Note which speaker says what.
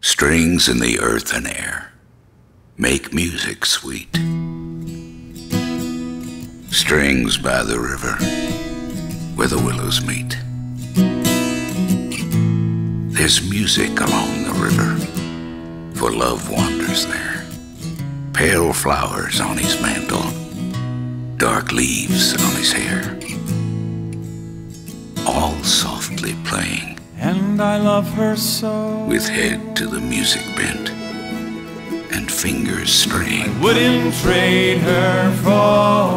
Speaker 1: Strings in the earth and air make music sweet. Strings by the river where the willows meet. There's music along the river, for love wanders there. Pale flowers on his mantle, dark leaves on his hair, all softly playing.
Speaker 2: And I love her so,
Speaker 1: with head to the music bent and fingers straying.
Speaker 2: Wouldn't trade her for